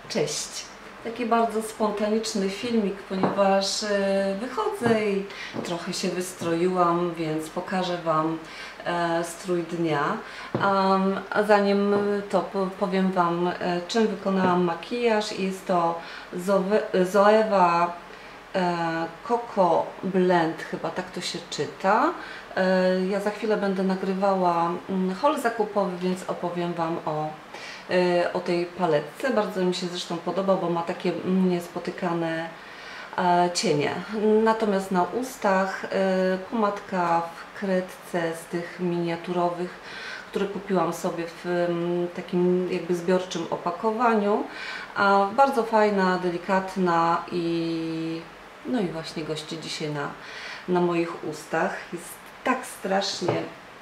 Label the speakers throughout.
Speaker 1: Cześć! Taki bardzo spontaniczny filmik, ponieważ wychodzę i trochę się wystroiłam, więc pokażę Wam strój dnia. A zanim to powiem Wam, czym wykonałam makijaż. Jest to Zoeva Coco Blend, chyba tak to się czyta. Ja za chwilę będę nagrywała haul zakupowy, więc opowiem Wam o tej paletce. Bardzo mi się zresztą podoba, bo ma takie niespotykane cienie. Natomiast na ustach pomadka w kredce z tych miniaturowych, które kupiłam sobie w takim jakby zbiorczym opakowaniu. Bardzo fajna, delikatna no i właśnie gości dzisiaj na moich ustach. Jest tak strasznie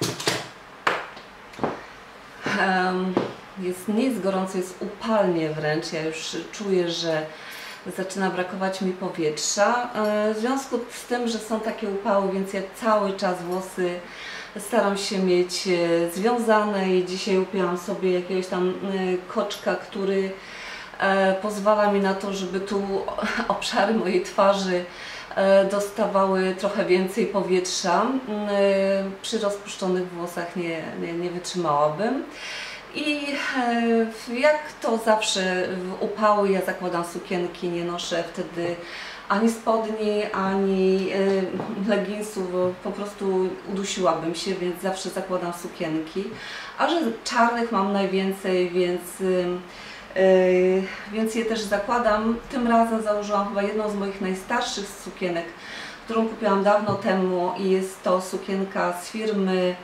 Speaker 1: jest nic gorąco, jest upalnie wręcz. Ja już czuję, że zaczyna brakować mi powietrza. W związku z tym, że są takie upały, więc ja cały czas włosy staram się mieć związane i dzisiaj upiłam sobie jakiegoś tam koczka, który pozwala mi na to, żeby tu obszary mojej twarzy dostawały trochę więcej powietrza. Przy rozpuszczonych włosach nie wytrzymałabym. I jak to zawsze w upały ja zakładam sukienki, nie noszę wtedy ani spodni, ani leginsów, bo po prostu udusiłabym się, więc zawsze zakładam sukienki. A że czarnych mam najwięcej, więc je też zakładam. Tym razem założyłam chyba jedną z moich najstarszych sukienek, którą kupiłam dawno temu i jest to sukienka z firmy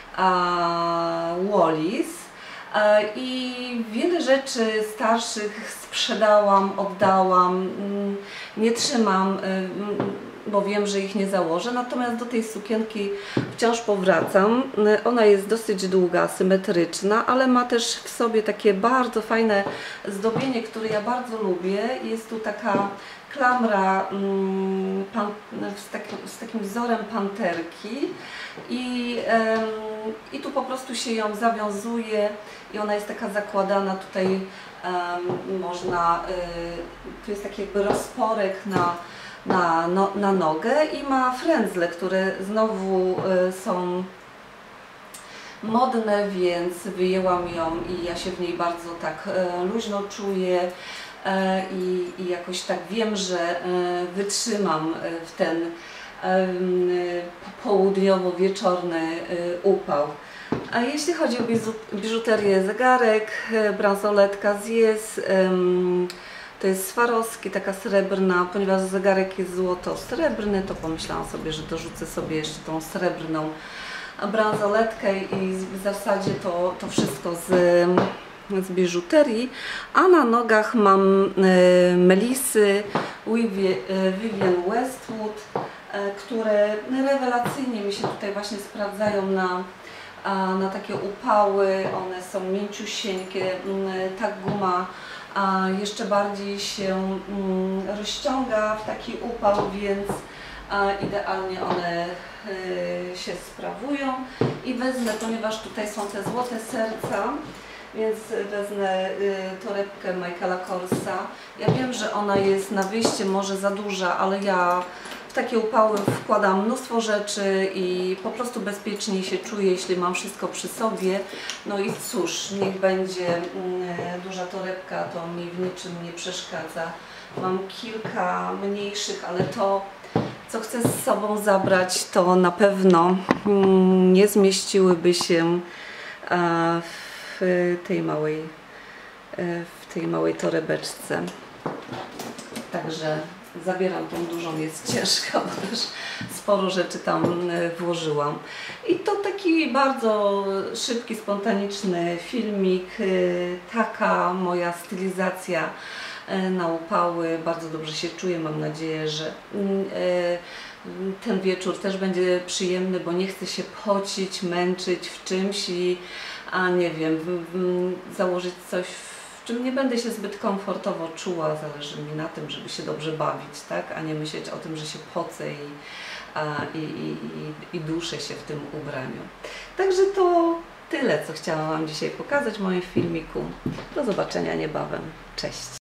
Speaker 1: Wallis. I wiele rzeczy starszych sprzedałam, oddałam, nie trzymam, bo wiem, że ich nie założę, natomiast do tej sukienki wciąż powracam. Ona jest dosyć długa, symetryczna, ale ma też w sobie takie bardzo fajne zdobienie, które ja bardzo lubię. Jest tu taka klamra z takim wzorem panterki i tu po prostu się ją zawiązuje i ona jest taka zakładana tutaj, tu jest taki jakby rozporek na nogę i ma frędzle, które znowu są modne, więc wyjęłam ją i ja się w niej bardzo tak luźno czuję. I jakoś tak wiem, że wytrzymam w ten południowo-wieczorny upał. A jeśli chodzi o biżuterię, zegarek, bransoletka to jest Swarovski, taka srebrna, ponieważ zegarek jest złoto-srebrny, to pomyślałam sobie, że dorzucę sobie jeszcze tą srebrną bransoletkę i w zasadzie to wszystko z biżuterii, a na nogach mam melisy Vivienne Westwood, które rewelacyjnie mi się tutaj właśnie sprawdzają na takie upały. One są mięciusieńkie, ta guma jeszcze bardziej się rozciąga w taki upał, więc idealnie one się sprawują. I wezmę, ponieważ tutaj są te złote serca, więc wezmę torebkę Michaela Korsa. Ja wiem, że ona jest na wyjście może za duża, ale ja w takie upały wkładam mnóstwo rzeczy i po prostu bezpieczniej się czuję, jeśli mam wszystko przy sobie. No i cóż, niech będzie duża torebka, to mi w niczym nie przeszkadza. Mam kilka mniejszych, ale to, co chcę z sobą zabrać, to na pewno nie zmieściłyby się w tej małej torebeczce. Także zabieram tą dużą, jest ciężka, bo też sporo rzeczy tam włożyłam. I to taki bardzo szybki, spontaniczny filmik, taka moja stylizacja na upały. Bardzo dobrze się czuję, mam nadzieję, że ten wieczór też będzie przyjemny, bo nie chcę się pocić, męczyć w czymś a nie wiem, założyć coś, w czym nie będę się zbyt komfortowo czuła. Zależy mi na tym, żeby się dobrze bawić, tak? A nie myśleć o tym, że się pocę i duszę się w tym ubraniu. Także to tyle, co chciałam Wam dzisiaj pokazać w moim filmiku. Do zobaczenia niebawem. Cześć!